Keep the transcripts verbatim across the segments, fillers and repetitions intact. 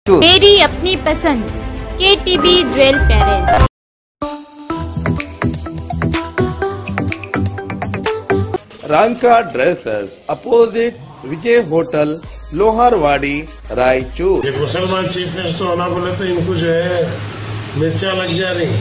मेरी अपनी पसंद के T B jewel palace. Ranka dresses opposite Vijay hotel Loharwadi Raichur. एक मुसलमान चीफ मिनिस्टर होना बोले तो इनको जो है मिर्चा लग जा रही।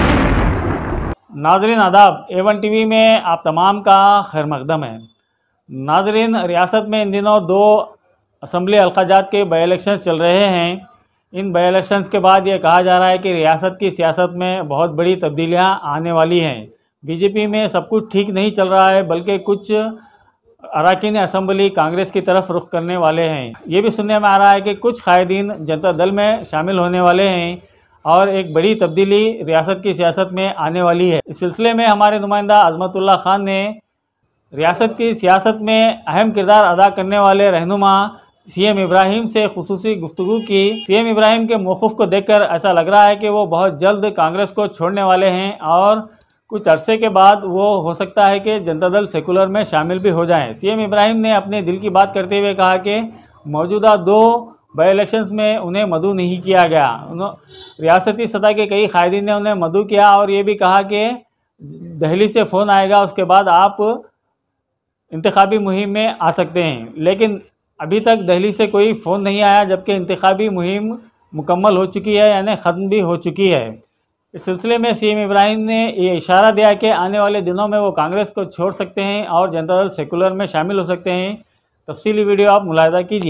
नाजरीन आदाब, ए वन टीवी में आप तमाम का खैर मकदम है। नाजरीन, रियासत में इन दिनों दो असम्बली हल्काजात के बाई इलेक्शन चल रहे हैं। इन बाई इलेक्शन के बाद ये कहा जा रहा है कि रियासत की सियासत में बहुत बड़ी तब्दीलियां आने वाली हैं। बीजेपी में सब कुछ ठीक नहीं चल रहा है, बल्कि कुछ अरकान असम्बली कांग्रेस की तरफ रुख करने वाले हैं। ये भी सुनने में आ रहा है कि कुछ कायदीन जनता दल में शामिल होने वाले हैं और एक बड़ी तब्दीली रियासत की सियासत में आने वाली है। इस सिलसिले में हमारे नुमाइंदा अजमतुल्लाह खान ने रियासत की सियासत में अहम किरदार अदा करने वाले रहनुमा सी एम इब्राहिम से खुसूसी गुफ्तगू की। सी एम इब्राहिम के मौक़िफ़ को देखकर ऐसा लग रहा है कि वो बहुत जल्द कांग्रेस को छोड़ने वाले हैं और कुछ अरसे के बाद वो हो सकता है कि जनता दल सेकुलर में शामिल भी हो जाएं। सी एम इब्राहिम ने अपने दिल की बात करते हुए कहा कि मौजूदा दो बाई इलेक्शंस में उन्हें मदऊ नहीं किया गया। रियासती सतह के कई कायदीन ने उन्हें मदऊ किया और ये भी कहा कि दिल्ली से फ़ोन आएगा, उसके बाद आप इंतखाबी मुहिम में आ सकते हैं। लेकिन अभी तक दिल्ली से कोई फ़ोन नहीं आया, जबकि इंतखाबी मुहिम मुकम्मल हो चुकी है, यानी ख़त्म भी हो चुकी है। इस सिलसिले में सी एम इब्राहिम ने ये इशारा दिया कि आने वाले दिनों में वो कांग्रेस को छोड़ सकते हैं और जनता दल सेकुलर में शामिल हो सकते हैं। तफसीली वीडियो आप मुलाहिदा कीजिए।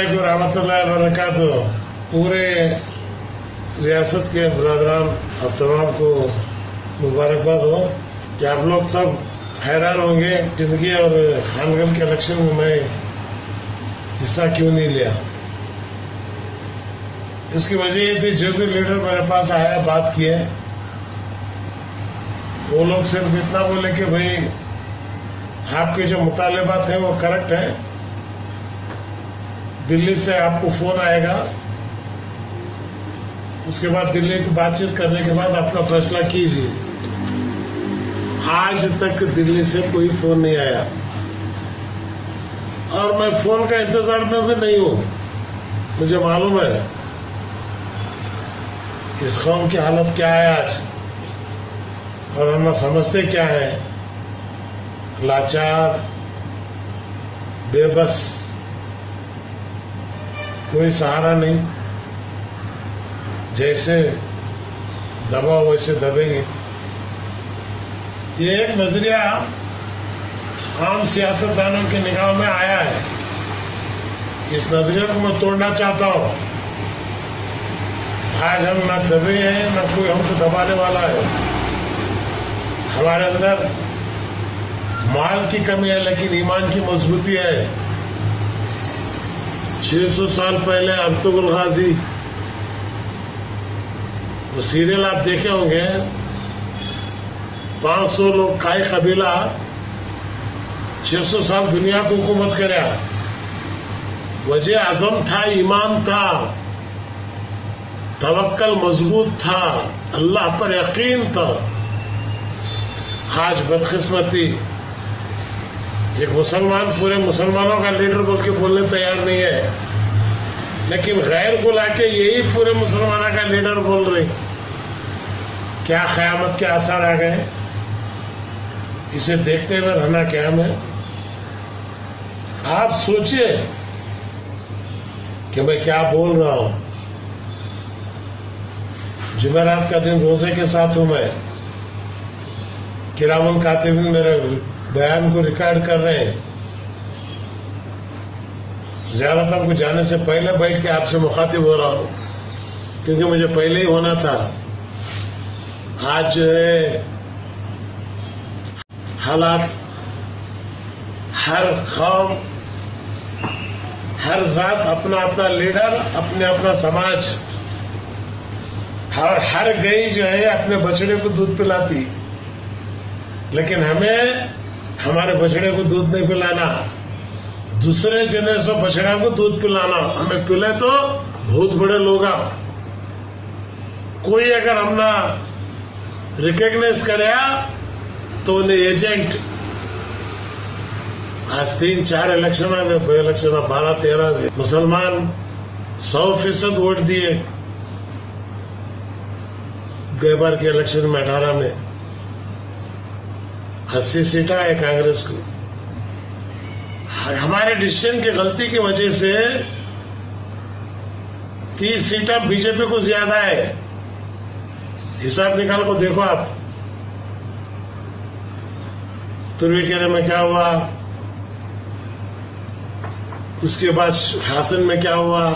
पूरे रियासत के बरादरान अब तमाम को मुबारकबाद हो कि आप लोग सब हैरान होंगे जिंदगी और खानगन के इलेक्शन में मैं हिस्सा क्यों नहीं लिया। इसकी वजह ये थी, जो भी लीडर मेरे पास आया बात किए, वो लोग सिर्फ इतना बोले कि भाई आपके जो मुतालिबात हैं वो करेक्ट है, दिल्ली से आपको फोन आएगा, उसके बाद दिल्ली की बातचीत करने के बाद अपना फैसला कीजिए। आज तक दिल्ली से कोई फोन नहीं आया और मैं फोन का इंतजार में भी नहीं हूं। मुझे मालूम है इस कौम की हालत क्या है आज और हम समझते क्या है, लाचार, बेबस, कोई सहारा नहीं, जैसे दबा वैसे दबेंगे। ये एक नजरिया आम सियासतदानों की निगाह में आया है। इस नजरिए को मैं तोड़ना चाहता हूं। आज हम न दबे हैं न कोई हमको दबाने वाला है। हमारे अंदर माल की कमी है लेकिन ईमान की मजबूती है। छह सौ साल पहले अर्तुगरुल गाजी, वो सीरियल आप देखे होंगे, पांच सौ लोग का कबीला छह सौ साल दुनिया को हुकूमत करे। वजह आजम था, ईमान था, तवक्कल मजबूत था, अल्लाह पर यकीन था। आज बदकिस्मती एक मुसलमान पूरे मुसलमानों का लीडर बोल के बोलने तैयार नहीं है, लेकिन गैर को लाके यही पूरे मुसलमानों का लीडर बोल रहे। क्या क़यामत के आसार आ गए? इसे देखते हुए रहना क्या में। आप सोचिए कि मैं क्या बोल रहा हूं। जुमेरात का दिन रोजे के साथ हूं मैं। किरामन कातिबिन मेरे बयान को रिकॉर्ड कर रहे हैं। ज़ियारत को जाने से पहले बैठ के आपसे मुखातिब हो रहा हूं, क्योंकि मुझे पहले ही होना था। आज जो है हालात, हर कौम, हर जात अपना अपना लीडर, अपने अपना समाज, और हर गई जो है अपने बछड़े को दूध पिलाती, लेकिन हमें हमारे बछड़े को दूध नहीं पिलाना, दूसरे जने से बछड़ा को दूध पिलाना। हमें पिले तो बहुत बड़े लोग। कोई अगर हमना रिकॉग्नाइज करे तो उन्हें एजेंट। आज तीन चार इलेक्शन में, इलेक्शन में बारह तेरह मुसलमान सौ फीसद वोट दिए गए बार के इलेक्शन में अठारह में। अस्सी सीटा है कांग्रेस को। हमारे डिसीजन की गलती की वजह से तीस सीटा बीजेपी को ज्यादा है। हिसाब निकाल को देखो आप। तुर्वेकेरे में क्या हुआ, उसके बाद हासन में क्या हुआ।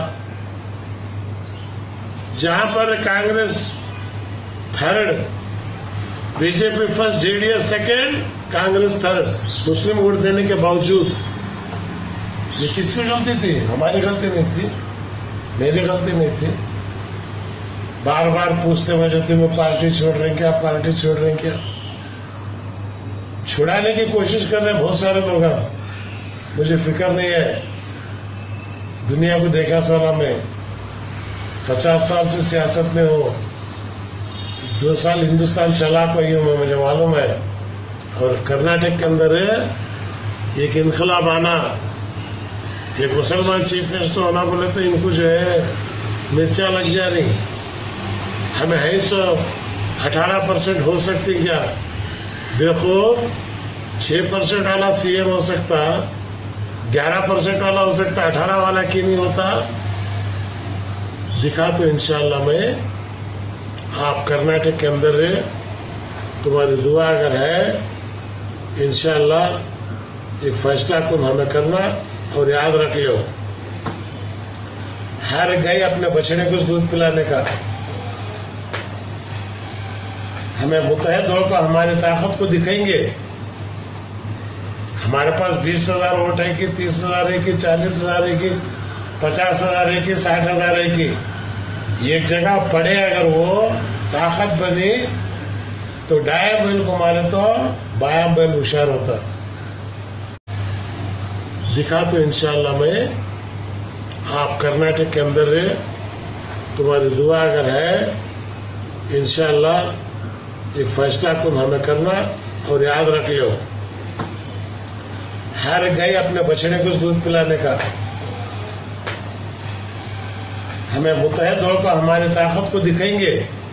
जहां पर Congress third, BJP first, JDS second, Congress third, Muslim vote देने के बावजूद। ये किसकी गलती थी? हमारी गलती नहीं थी, मेरी गलती नहीं थी। बार बार पूछते वजह तुम्हें पार्टी छोड़ रहे क्या, पार्टी छोड़ रहे क्या। छुड़ाने की कोशिश कर रहे बहुत सारे लोग हैं, मुझे फिक्र नहीं है। दुनिया को देखा सोना में, पचास साल से सियासत में हो, दो साल हिंदुस्तान चला पाई हूं मैं, मुझे मालूम है। और कर्नाटक के अंदर एक इनकलाब आना, एक मुसलमान चीफ मिनिस्टर होना बोले तो इनको जो है मिर्चा लग जा रही। हमें है सौ अठारह परसेंट हो सकती क्या? देखो छह परसेंट वाला सीएम हो सकता, ग्यारह परसेंट वाला हो सकता, अठारह वाला क्यों नहीं होता? दिखा तो इंशाल्लाह मैं आप कर्नाटक के अंदर है, तुम्हारी दुआ अगर है इंशाल्लाह एक फैसला कुन हमें करना। और याद रख लो, हर गई अपने बछड़े को दूध पिलाने का। हमें मुतहद होकर हमारी ताकत को दिखाएंगे। हमारे पास बीस हजार वोट है कि तीस हजार है कि चालीस हजार है कि पचास हजार है कि साठ हजार है कि एक जगह पड़े, अगर वो ताकत बनी तो दाया बैल को मारे तो बाया बैल होशियार होता। दिखा तो इंशाल्लाह मैं आप कर्नाटक के अंदर है, तुम्हारी दुआ अगर है इंशाल्लाह एक फैसला कुन हमें करना। और याद रख लो, हर गई अपने बछड़े को दूध पिलाने का। हमें मुतहद होकर हमारी ताकत को दिखाएंगे।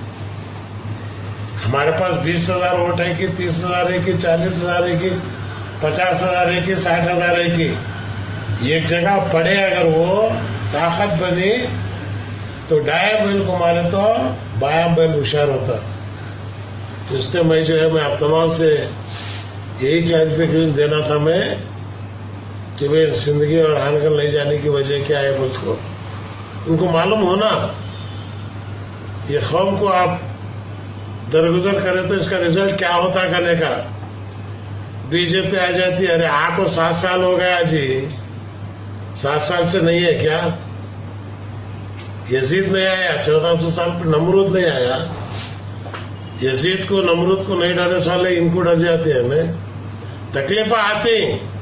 हमारे पास बीस हजार वोट है कि तीस हजार है कि चालीस हजार है कि पचास हजार है कि साठ हजार है कि एक जगह पड़े, अगर वो ताकत बनी तो दाया बैल को मारे तो बाया बैल होशियार होता। तो इसलिए मैं जो है मैं आप तमाम से यही क्लैरिफिकेशन देना था मैं कि भाई जिंदगी और हानगल नहीं जाने की वजह क्या है मुझको उनको मालूम होना। ये कौम को आप दरगुजर करें तो इसका रिजल्ट क्या होता करने का। बीजेपी आ जाती है, अरे आपको सात साल हो गया जी, सात साल से नहीं है क्या? यजीद नहीं आया चौदह सौ साल पर, नमरूद नहीं आया। यजीद को नमरूद को नहीं डरने वाले इनको डर जाते हैं। हमें तकलीफें आती,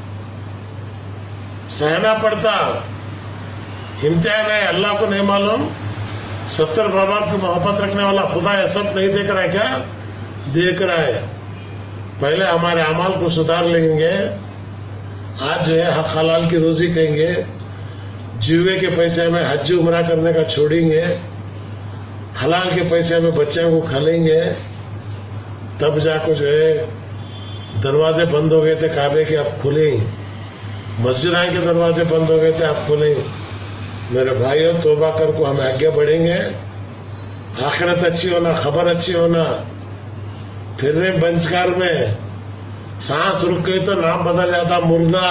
सहना पड़ता, इम्तिहान है। अल्लाह को नहीं मालूम, सत्तर बाबा की मोहब्बत रखने वाला खुदा है, सब नहीं देख रहा है क्या? देख रहा है। पहले हमारे अमाल को सुधार लेंगे। आज जो है हक हलाल की रोजी कहेंगे, जुए के पैसे में हज उमरा करने का छोड़ेंगे, हलाल के पैसे में बच्चों को खिलाएंगे। तब जाकर जो है दरवाजे बंद हो गए थे काबे के, अब खुले। मस्जिद के दरवाजे बंद हो गए थे, अब खुले। मेरे भाइयों तौबा कर को हम आगे बढ़ेंगे। आखिरत अच्छी होना, खबर अच्छी होना। फिर रहे बंसकार में सांस रुक गई तो नाम बदल जाता मुर्दा।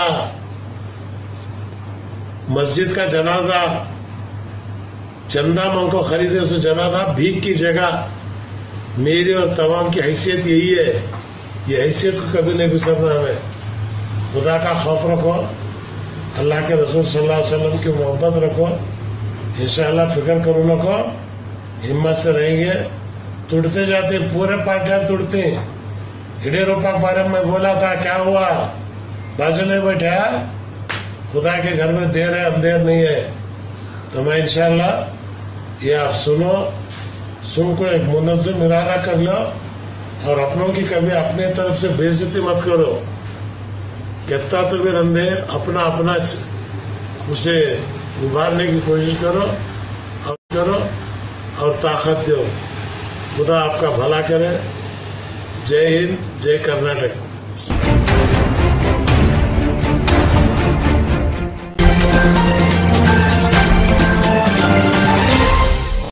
मस्जिद का जनाजा, चंदा मन को खरीदे सो जनाजा भीख की जगह। मेरी और तमाम की हैसियत यही है, ये हैसियत को कभी नहीं गुजरना। हमें खुदा का खौफ रखो, अल्लाह के रसूल सल्लल्लाहु अलैहि वसल्लम की मोहब्बत रखो, इंशाअल्लाह फिक्र करो न को, हिम्मत से रहेंगे। टूटते जाते पूरे पार्टियां टूटते। हिडेरोपा के बारे में बोला था, क्या हुआ? बाजू नहीं बैठा, खुदा के घर में देर है अंधेर नहीं है। तो मैं इंशाअल्लाह ये आप सुनो, सुन को एक मुनज़्ज़म इरादा कर लो और अपनों की कभी अपने तरफ से बेइज्जती मत करो। कहता तो भी रंधे अपना अपना उसे उभारने की कोशिश करो और करो और ताकत दो। खुदा आपका भला करे। जय हिंद, जय कर्नाटक।